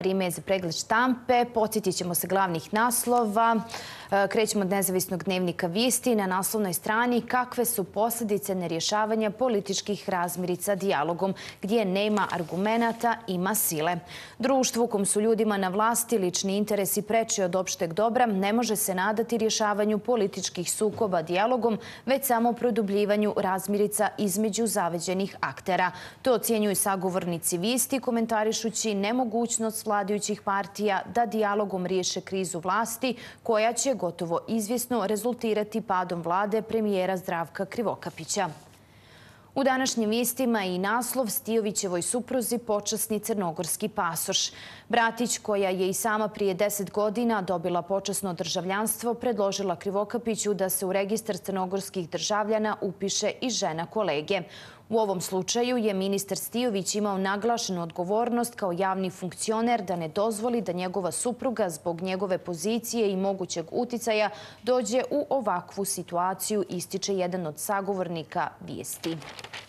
vrijeme je za pregled štampe. Podsjetit ćemo se glavnih naslova. Krećemo od nezavisnog dnevnika Visti. Na naslovnoj strani kakve su posljedice nerješavanja političkih razmirica dijalogom, gdje nema argumenata, ima sile. Društvu u kom su ljudima na vlasti lični interesi preči od opšteg dobra ne može se nadati rješavanju političkih sukoba dijalogom, već samo produbljivanju razmirica između zaveđenih aktera. To ocjenjuju sagovornici Visti, komentarišući nemogućnost vladajućih partija da dijalogom riješe krizu vlasti, koja će gotovo izvjesno rezultirati padom vlade premijera Zdravka Krivokapića. U današnjim Vistima i naslov Stijovićevoj supruzi počasni crnogorski pasoš. Bratić, koja je i sama prije 10 godina dobila počasno državljanstvo, predložila Krivokapiću da se u registar crnogorskih državljana upiše i žena kolege. U ovom slučaju je ministar Stijović imao naglašenu odgovornost kao javni funkcioner da ne dozvoli da njegova supruga zbog njegove pozicije i mogućeg uticaja dođe u ovakvu situaciju, ističe jedan od sagovornika Vijesti.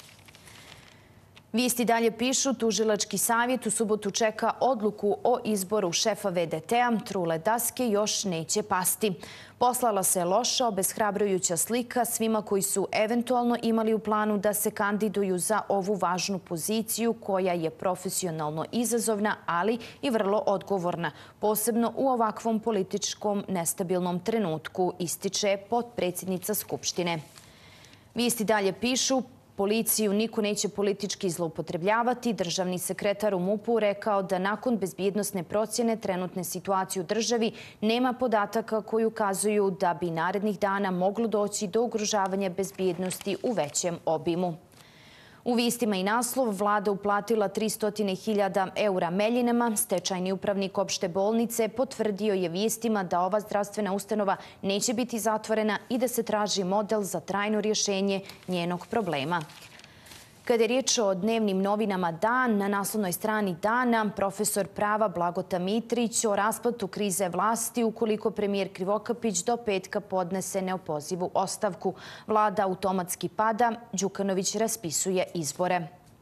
Visti dalje pišu, tužilački savjet u subotu čeka odluku o izboru šefa VDT-a. Trule daske još neće pasti. Poslala se loša, obeshrabrujuća slika svima koji su eventualno imali u planu da se kandiduju za ovu važnu poziciju koja je profesionalno izazovna, ali i vrlo odgovorna, posebno u ovakvom političkom nestabilnom trenutku, ističe potpredsjednica Skupštine. Visti dalje pišu, policiju niko neće politički zloupotrebljavati. Državni sekretar u MUP-u rekao da nakon bezbjednosne procjene trenutne situacije u državi nema podataka koji ukazuju da bi narednih dana moglo doći do ugrožavanja bezbjednosti u većem obimu. U Vistima i naslov vlada uplatila 300.000 eura Meljinama. Stečajni upravnik opšte bolnice potvrdio je Vistima da ova zdravstvena ustanova neće biti zatvorena i da se traži model za trajno rješenje njenog problema. Kada je riječ o dnevnim novinama Dan, na naslovnoj strani Dana profesor prava Blagota Mitrić o rasplatu krize vlasti ukoliko premijer Krivokapić do petka podnese neopozivu ostavku. Vlada automatski pada, Đukanović raspisuje izbore.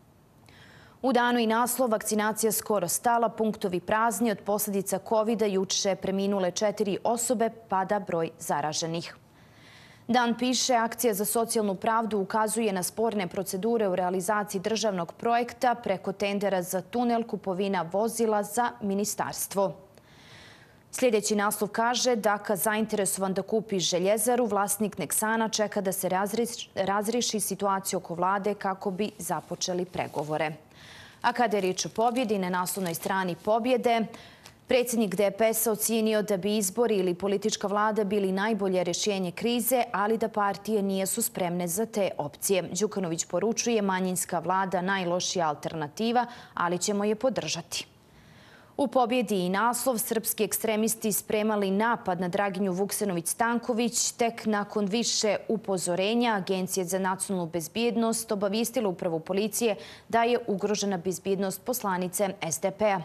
U Danu i naslov vakcinacija skoro stala, punktovi prazni od posljedica COVID-a, juče preminule 4 osobe, pada broj zaraženih. Dan piše, akcija za socijalnu pravdu ukazuje na sporne procedure u realizaciji državnog projekta preko tendera za tunel, kupovina vozila za ministarstvo. Sljedeći naslov kaže da kad zainteresovan da kupi željezaru, vlasnik Neksana čeka da se razriješi situaciju oko vlade kako bi započeli pregovore. A kada je riječ o pobjedi, na naslovnoj strani Pobjede, predsjednik DPS-a ocijenio da bi izbori ili politička vlada bili najbolje rješenje krize, ali da partije nisu spremne za te opcije. Đukanović poručuje manjinska vlada najlošija alternativa, ali ćemo je podržati. U Pobjedi i naslov srpski ekstremisti spremali napad na Draginju Vuksanović-Stanković. Tek nakon više upozorenja Agencije za nacionalnu bezbjednost obavistila upravu policije da je ugrožena bezbjednost poslanice SDP-a.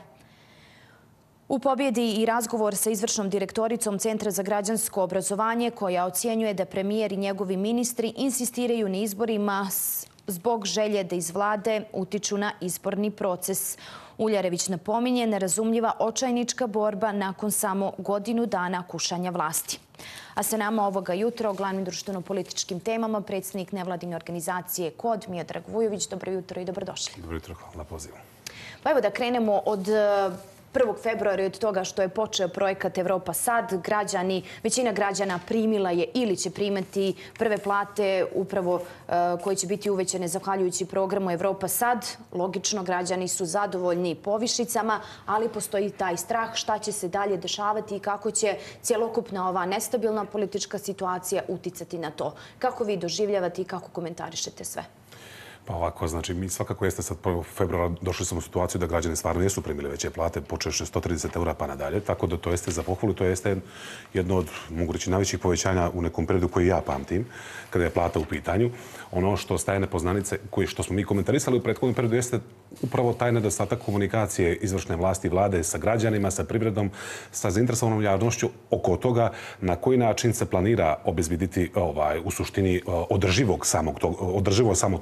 U Pobjedi i razgovor sa izvršnom direktoricom Centra za građansko obrazovanje, koja ocjenjuje da premijer i njegovi ministri insistiraju na izborima zbog želje da iz vlade utiču na izborni proces. Uljarević napominje nerazumljiva očajnička borba nakon samo godinu dana kušanja vlasti. A sa nama ovoga jutra o glavnim društveno-političkim temama predsjednik nevladine organizacije KOD, Miodrag Vujović. Dobro jutro i dobrodošli. Dobro jutro, hvala na pozivu. Pa evo da krenemo od 1. februara od toga što je počeo projekat Evropa Sad. Većina građana primila je ili će primati prve plate upravo koje će biti uvećane zahvaljujući programu Evropa Sad. Logično, građani su zadovoljni povišicama, ali postoji taj strah šta će se dalje dešavati i kako će cjelokupna ova nestabilna politička situacija uticati na to. Kako vi doživljavate i kako komentarišete sve? Pa ovako, znači mi svakako jeste sad 1. februara došli smo u situaciju da građani stvarno jesu primili veće plate, počevši 130 eura pa nadalje, tako da to jeste za pohvalu, to jeste jedno od, mogu reći, najvećih povećanja u nekom periodu koji ja pamtim, kada je plata u pitanju. Ono što staje nepoznanice, što smo mi komentarisali u prethodnom periodu, jeste upravo taj nedostatak komunikacije izvršne vlasti i vlade sa građanima, sa privredom, sa zainteresovanom javnošću oko toga na koji način se planira obezbediti u suštini održivo samog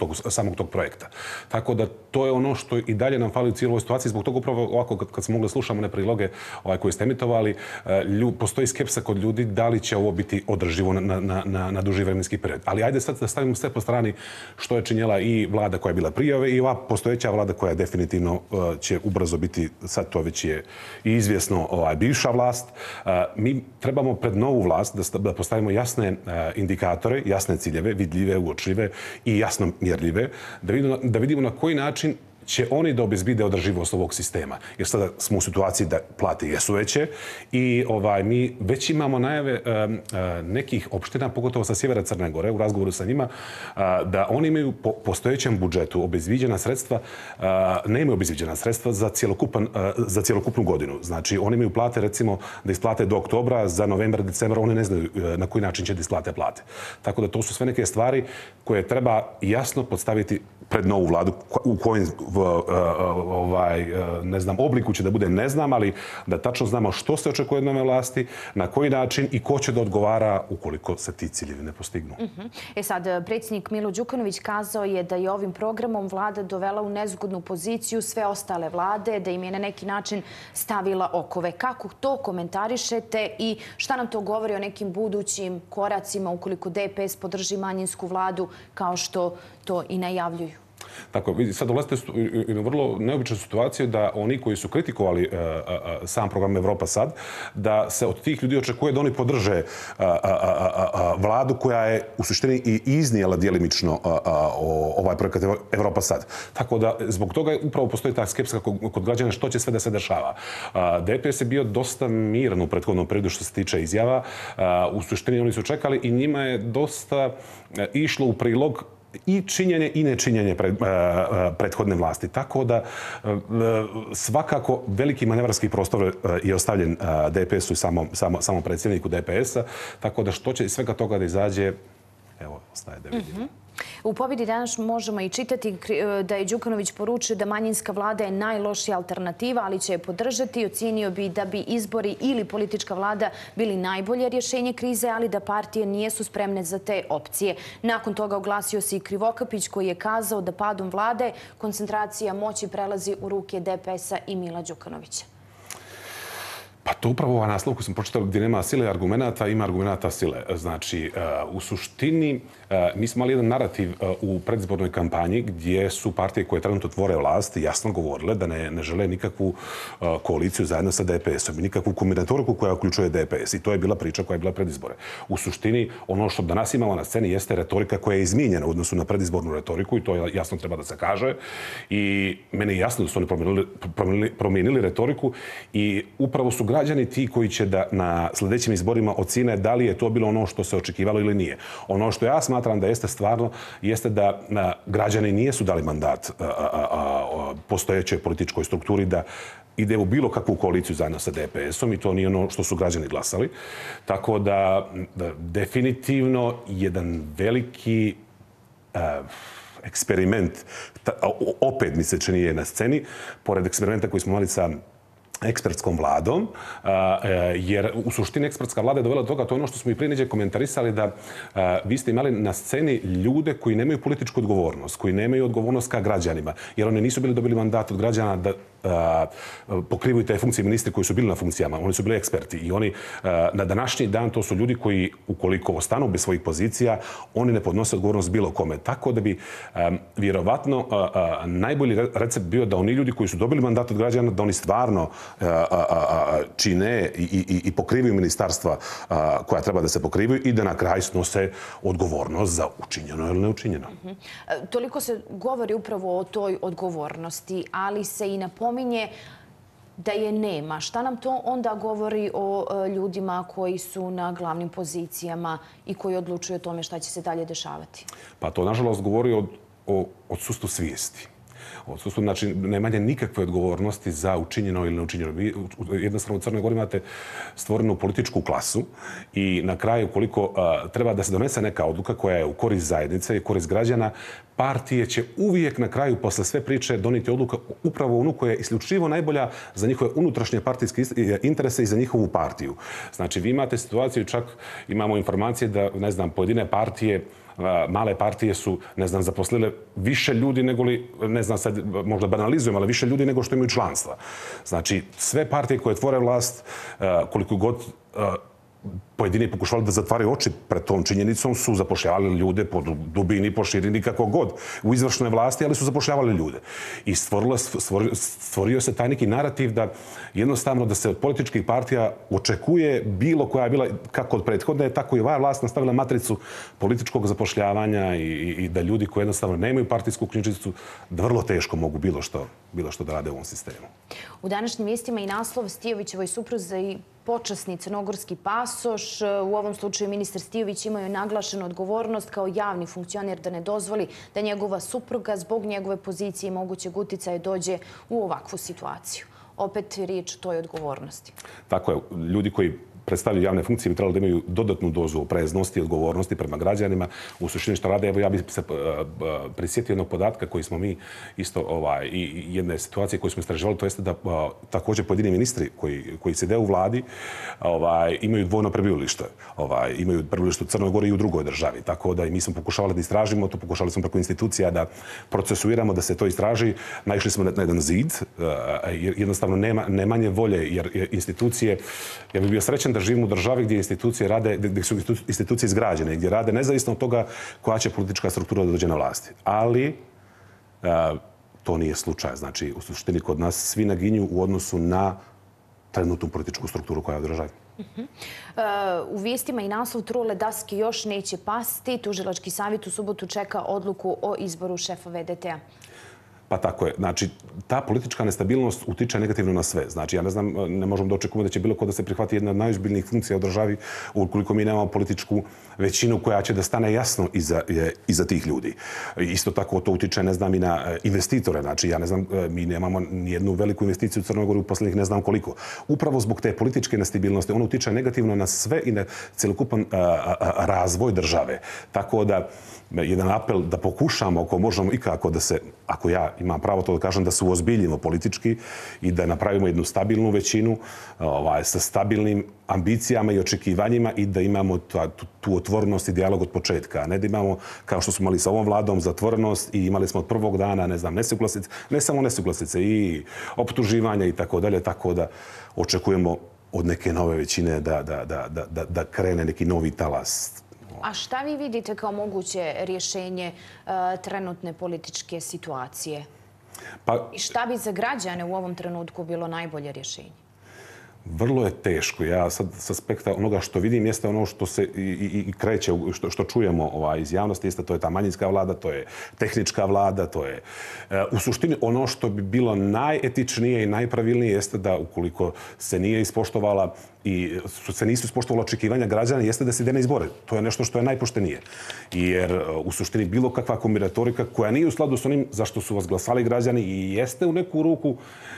samog tog projekta. Tako da to je ono što i dalje nam fali u cijeloj situaciji. Zbog toga upravo ovako kad smo mogli slušamo one priloge koje ste emitovali, postoji skepsa kod ljudi da li će ovo biti održivo na duži vremenski period. Ali ajde sad da stavimo sve po strani što je činjela i vlada koja je bila prije ove i ova postojeća vlada koja definitivno će ubrzo biti, sad to već je i izvjesno bivša vlast. Mi trebamo pred novu vlast da postavimo jasne indikatore, jasne ciljeve, vidljive, uočljive i jasno mjerljive, da vidimo na koji način će oni da obezbide održivost ovog sistema. Jer sada smo u situaciji da plate jesu veće i mi već imamo najave nekih opština, pogotovo sa sjevera Crne Gore, u razgovoru sa njima, da oni imaju po postojećem budžetu obezviđena sredstva, ne imaju obezviđena sredstva za cjelokupnu godinu. Znači, oni imaju plate, recimo, da isplate do oktobra, za novembar, decembar, oni ne znaju na koji način će da isplate plate. Tako da to su sve neke stvari koje treba jasno podstaviti pred novu vladu, u kojem ne znam, obliku će da bude, ne znam, ali da tačno znamo što se očekuje od nove vlasti, na koji način i ko će da odgovara ukoliko se ti ciljevi ne postignu. Sad, predsjednik Milo Đukanović kazao je da je ovim programom vlada dovela u nezgodnu poziciju sve ostale vlade, da im je na neki način stavila okove. Kako to komentarišete i šta nam to govori o nekim budućim koracima ukoliko DPS podrži manjinsku vladu kao što to i najavljuju? Tako, sad dolazite u vrlo neobičnu situaciju da oni koji su kritikovali sam program Evropa sad, da se od tih ljudi očekuje da oni podrže vladu koja je u suštini i iznijela djelimično ovaj projekat Evropa sad. Tako da zbog toga upravo postoji ta skepsa kod građana što će sve da se dešava. DPS je bio dosta miran u prethodnom periodu što se tiče izjava. U suštini oni su čekali i njima je dosta išlo u prilog i činjenje i nečinjenje prethodne vlasti. Tako da svakako veliki manevarski prostor je ostavljen DPS-u i samom predsjedniku DPS-a. Tako da što će iz svega toga da izađe, evo, ostaje da vidimo. U Pobjedi danas možemo i čitati da je Đukanović poručio da manjinska vlada je najlošija alternativa, ali će je podržati. Ocijenio bi da bi izbori ili politička vlada bili najbolje rješenje krize, ali da partije nijesu spremne za te opcije. Nakon toga oglasio se i Krivokapić koji je kazao da padom vlade koncentracija moći prelazi u ruke DPS-a i Mila Đukanovića. Pa to upravo ova naslov koju sam pročitao gdje nema sile argumenata, ima argumenata sile. Znači, u suštini mi smo imali jedan narativ u predizbornoj kampanji gdje su partije koje trenutno tvore vlast jasno govorile da ne žele nikakvu koaliciju zajedno sa DPS-om i nikakvu kombinatoriku koja uključuje DPS. I to je bila priča koja je bila pred izbore. U suštini, ono što danas imamo na sceni jeste retorika koja je izmijenjena u odnosu na predizbornu retoriku i to jasno treba da se kaže. I meni je jasno da su oni promijenili retoriku i upravo su građani ti koji će da na sljedećim izborima ocjene da li je to bilo ono što se očekivalo ili nije. Ono što ja smatram da jeste stvarno, jeste da građani nijesu dali mandat postojećoj političkoj strukturi da ide u bilo kakvu koaliciju zajedno sa DPS-om i to nije ono što su građani glasali. Tako da definitivno jedan veliki eksperiment, opet mi se čini je na sceni, pored eksperimenta koji smo imali sa ekspertskom vladom, jer u suštini ekspertska vlada je dovela do toga, to je ono što smo i prije neđe komentarisali, da vi ste imali na sceni ljude koji nemaju političku odgovornost, koji nemaju odgovornost ka građanima, jer oni nisu bili dobili mandat od građana da pokrivaju te funkcije ministri koji su bili na funkcijama. Oni su bili eksperti i oni na današnji dan to su ljudi koji ukoliko ostanu bez svojih pozicija, oni ne podnose odgovornost bilo kome. Tako da bi vjerovatno najbolji recept bio da oni ljudi koji su dobili mandat od građana, da oni stvarno čine i pokrivaju ministarstva koja treba da se pokrivaju i da na kraju snose odgovornost za učinjeno ili neučinjeno. Toliko se govori upravo o toj odgovornosti, ali se i napominje da je nema. Šta nam to onda govori o ljudima koji su na glavnim pozicijama i koji odlučuju o tome šta će se dalje dešavati? Pa to, nažalost, govori o odsustvu svijesti. Odsustvo, znači, nemanje nikakve odgovornosti za učinjeno ili neučinjeno. Vi jednostavno u Crnoj Gori imate stvorenu političku klasu i na kraju, koliko treba da se donese neka odluka koja je u korist zajednice i korist građana, partije će uvijek na kraju, posle sve priče, doniti odluka upravo onu koja je isključivo najbolja za njihove unutrašnje partijske interese i za njihovu partiju. Znači, vi imate situaciju, čak imamo informacije da, ne znam, pojedine partije male partije su, ne znam, zaposlile više ljudi nego li, ne znam, sad možda banalizujem, ali više ljudi nego što imaju članstva. Znači, sve partije koje tvore vlast, koliko god pojedini pokušavali da zatvaraju oči pred tom činjenicom, su zapošljavali ljude po dubini, po širini, kako god, u izvršnoj vlasti, ali su zapošljavali ljude. I stvorio se taj neki narativ da jednostavno da se od političkih partija očekuje bilo koja je bila, kako od prethodne, tako i ova vlast nastavila matricu političkog zapošljavanja i da ljudi koji jednostavno nemaju partijsku knjižicu, da vrlo teško mogu bilo što da rade u ovom sistemu. U današnjim vijestima i naslov Stijovićevoj supruzi i počasni crnogorski pasoš. U ovom slučaju ministar Stijović imaju naglašenu odgovornost kao javni funkcioner da ne dozvoli da njegova supruga zbog njegove pozicije i mogućeg uticaja dođe u ovakvu situaciju. Opet riječ o toj odgovornosti. Tako je. Ljudi koji predstavljaju javne funkcije bi trebalo da imaju dodatnu dozu opreznosti i odgovornosti prema građanima. U suštini što rade, evo ja bih se prisjetio jednog podatka koji smo mi isto i jedne situacije koju smo istraživali, to jeste da također pojedini ministri koji sede u vladi imaju dvojno prebivalište. Imaju prebivalište u Crnoj Gori i u drugoj državi. Tako da i mi smo pokušavali da istražimo to, pokušali smo preko institucija da procesuiramo, da se to istraži. Naišli smo na jedan zid, jednostavno ne manje volje, jer institucije, ja bih bio srećan da živimo u državi gdje institucije rade, gdje su institucije izgrađene, gdje rade nezavisno od toga koja će politička struktura da dođe na vlasti. Ali to nije slučaj. Znači, u suštini kod nas svi naginju u odnosu na trenutnu političku strukturu koja je u državi. U vijestima i naslov Trule daske još neće pasti. Tužilački savjet u subotu čeka odluku o izboru šefa VDT-a. Pa tako je. Znači, ta politička nestabilnost utiče negativno na sve. Znači, ja ne znam, ne možemo da očekujemo da će bilo ko da se prihvati jedna od najozbiljnijih funkcija u državi ukoliko mi nemamo političku većinu koja će da stane jasno iza tih ljudi. Isto tako to utiče, ne znam, i na investitore. Znači, ja ne znam, mi nemamo nijednu veliku investiciju u Crnoj Gori u posljednjih ne znam koliko. Upravo zbog te političke nestabilnosti ono utiče negativno na sve i na cjelokupan razvoj države. Tako da, jedan apel da pokušamo, ako možemo ikako da se, ako ja imam pravo to da kažem, da se uozbiljimo politički i da napravimo jednu stabilnu većinu sa stabilnim ambicijama i očekivanjima i da imamo tu otvorenost i dijalog od početka. A ne da imamo, kao što smo imali sa ovom vladom, zatvorenost i imali smo od prvog dana, ne znam, nesuglasice, ne samo nesuglasice i optuživanja i tako dalje, tako da očekujemo od neke nove većine da krene neki novi talas. A šta vi vidite kao moguće rješenje trenutne političke situacije? I šta bi za građane u ovom trenutku bilo najbolje rješenje? Vrlo je teško. Ja sad s aspekta onoga što vidim jeste ono što se i kreće, što čujemo iz javnosti, jeste to je ta manjinska vlada, to je tehnička vlada, to je u suštini ono što bi bilo najetičnije i najpravilnije jeste da ukoliko se nije ispoštovala i se nisu ispoštovala očekivanja građana, jeste da se ide na izbore. To je nešto što je najpoštenije. Jer u suštini bilo kakva kombinatorika koja nije u skladu s onim zašto su vas glasali građani i jeste u neku ruku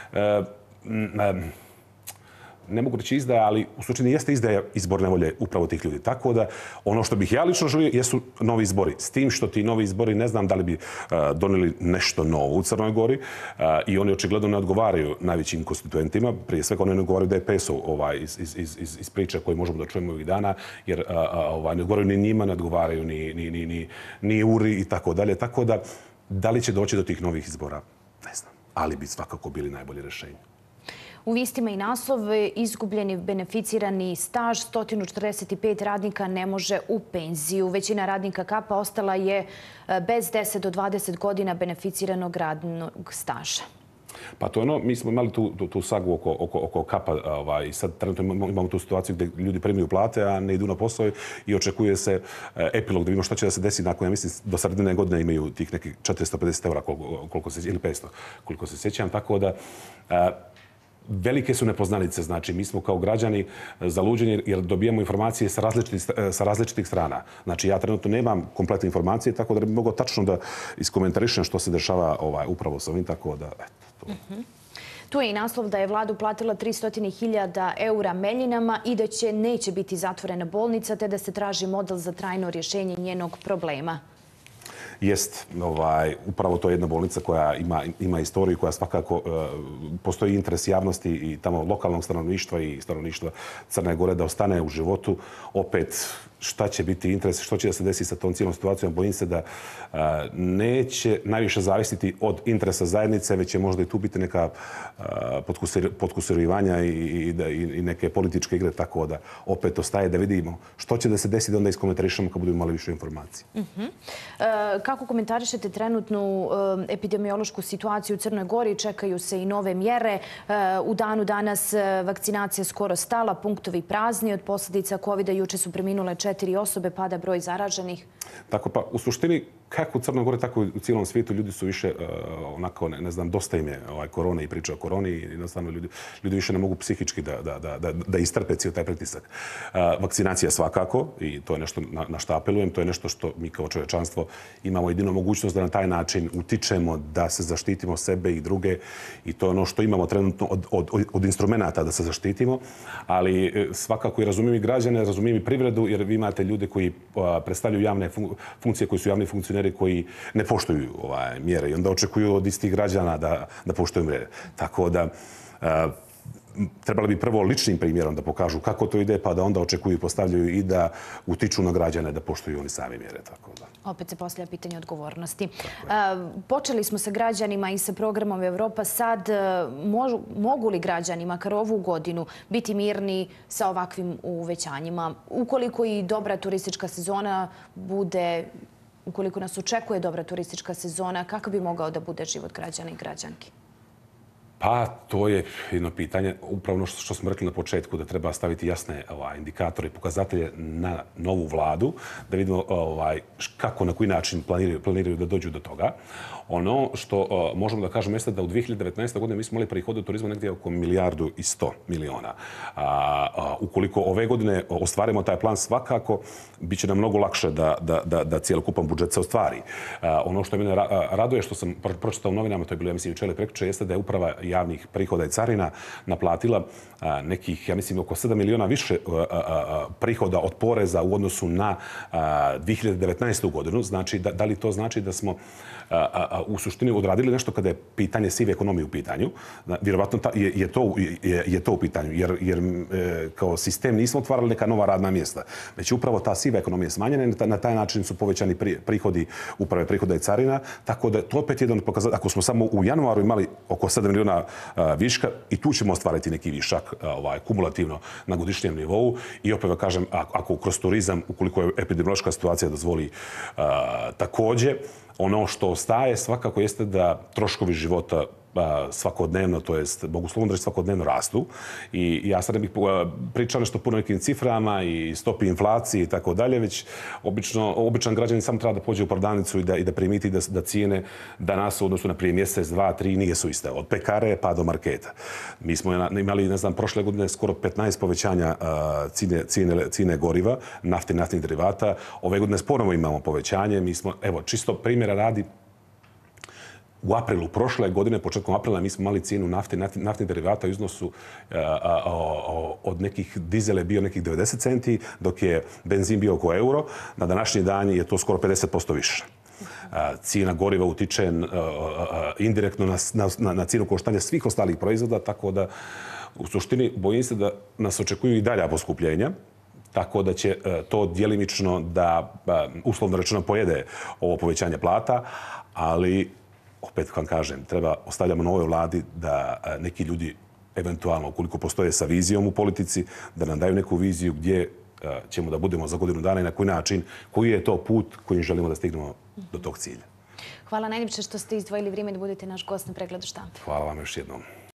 ne mogu reći izdaja, ali u suštini jeste izdaja izborne volje upravo tih ljudi. Tako da ono što bih ja lično želio jesu novi izbori. S tim što ti novi izbori ne znam da li bi donijeli nešto novo u Crnoj Gori i oni očigledno ne odgovaraju najvećim konstituentima. Prije svega oni ne odgovaraju DPS-u iz priče koje možemo da čujemo ovih dana, jer ne odgovaraju ni njima, ne odgovaraju ni URI i tako dalje. Tako da li će doći do tih novih izbora? Ne znam. Ali bi svakako bili najbolje rješenje. U vijestima i naslov izgubljeni beneficirani staž 145 radnika ne može u penziju. Većina radnika KAP-a ostala je bez 10 do 20 godina beneficiranog radnog staža. Pa to je ono, mi smo imali tu sagu oko KAP-a i sad trenutno imamo tu situaciju gdje ljudi primaju plate, a ne idu na posao i očekuje se epilog da vidimo šta će da se desi nakon, ja mislim, do sredine godine imaju tih nekih 450 eura ili 500, koliko se sjećam. Tako da velike su nepoznanice, znači mi smo kao građani zaluđeni jer dobijamo informacije sa različitih strana. Znači ja trenutno nemam kompletne informacije, tako da bi mogao tačno da iskomentarišem što se dešava upravo sa ovim, tako da eto. Tu je i naslov da je vladu platila 300.000 eura Meljinama i da neće biti zatvorena bolnica, te da se traži model za trajno rješenje njenog problema. Jest, upravo to je jedna bolnica koja ima istoriju, koja svakako postoji interes javnosti i tamo lokalnog stanovništva i stanovništva Crne Gore da ostane u životu. Opet šta će biti interes, što će da se desi sa tom cijelom situacijom. Bojim se da neće najviše zavisiti od interesa zajednice, već će možda i tu biti neka potkusurivanja i neke političke igre, tako da opet ostaje da vidimo što će da se desi, da onda iskomentarišemo kad budemo imali više informacije. Kako komentarišete trenutnu epidemiološku situaciju u Crnoj Gori? Čekaju se i nove mjere. U danu danas vakcinacija skoro stala, punktovi prazni. Od posljedica COVID-a juče su preminule 4 osobe, pada broj zaraženih. Tako pa, u suštini, kako u Crnoj Gori, tako i u cijelom svijetu, ljudi su više, onako, ne znam, dosta im je korone i priča o koroni i jednostavno ljudi više ne mogu psihički da istrpe cijel taj pritisak. Vakcinacija svakako, i to je nešto na što apelujem, to je nešto što mi kao čovječanstvo imamo jedino mogućnost da na taj način utičemo da se zaštitimo sebe i druge, i to je ono što imamo trenutno od instrumenta da se zaštitimo, ali svakako i razumijem i građane, razumijem i privredu, jer vi imate ljude koji predstavljaju javne funkcije, koji su javni funkcioneri, koji ne poštuju mjere i onda očekuju od istih građana da poštuju mjere. Tako da trebali bi prvo ličnim primjerom da pokažu kako to ide, pa da onda očekuju i postavljaju i da utiču na građane da poštuju oni sami mjere. Tako da. Opet se postavlja pitanje odgovornosti. Počeli smo sa građanima i sa programom Evropa. Sad mogu li građani, makar ovu godinu, biti mirni sa ovakvim uvećanjima? Ukoliko i dobra turistička sezona bude, ukoliko nas očekuje dobra turistička sezona, kakav bi mogao da bude život građana i građanki? Pa, to je jedno pitanje. Upravo što smo rekli na početku, da treba staviti jasne indikatore i pokazatelje na novu vladu, da vidimo kako, na koji način planiraju da dođu do toga. Ono što možemo da kažemo jeste da u 2019. godine mi smo imali prihode od turizma negdje oko 1,1 milijarda. Ukoliko ove godine ostvarimo taj plan, svakako bit će nam mnogo lakše da cijelokupan budžet se ostvari. Ono što je mene raduje, što sam pročitao u novinama, to je bilo, ja mislim, jučer ili prekjučer, jeste da je uprava javnih prihoda i carina naplatila nekih, ja mislim, oko 7 miliona više prihoda od poreza u odnosu na 2019. godinu. Znači, da li to znači da smo u suštini odradili nešto kada je pitanje sive ekonomije u pitanju? Vjerovatno je to u pitanju, jer kao sistem nismo otvarali neka nova radna mjesta, već upravo ta siva ekonomija je smanjena i na taj način su povećani prihodi uprave prihoda i carina, tako da to opet jedan pokazatelj. Ako smo samo u januaru imali oko 7 miliona viška, i tu ćemo ostvariti neki višak kumulativno na godišnjem nivou, i opet kažem, ako kroz turizam, ukoliko je epidemiološka situacija dozvoli također, ono što ostaje svakako jeste da troškovi života svakodnevno, to jest, mogu slobodno reći, svakodnevno rastu. I ja sad ne bih pričao nešto puno nekim ciframa i stopi inflacije i tako dalje, već običan građanin samo treba da pođe u prodavnicu i da primiti da cijene danas u odnosu na prije mjesec, 2, 3 nije su iste. Od pekare pa do marketa. Mi smo imali, ne znam, prošle godine skoro 15 povećanja cijene goriva, nafte i naftnih derivata. Ove godine ponovo imamo povećanje. Mi smo, evo, čisto primjera radi, u aprilu prošle godine, početkom aprila, mi smo imali cijenu nafte i naftnih derivata u iznosu od nekih dizele bio nekih 90 centi, dok je benzin bio oko euro. Na današnji dan je to skoro 50% više. Cijena goriva utiče indirektno na cijenu koštanja svih ostalih proizvoda, tako da u suštini bojim se da nas očekuju i dalja poskupljenja, tako da će to djelimično da, uslovno rečeno, pojede ovo povećanje plata, ali opet vam kažem, ostavljamo novoj vladi da neki ljudi, eventualno, ukoliko postoje sa vizijom u politici, da nam daju neku viziju gdje ćemo da budemo za godinu dana i na koji način, koji je to put kojim želimo da stignemo do tog cilja. Hvala najljepše što ste izdvojili vrijeme da budete naš gost na Pregledu štampe. Hvala vam još jednom.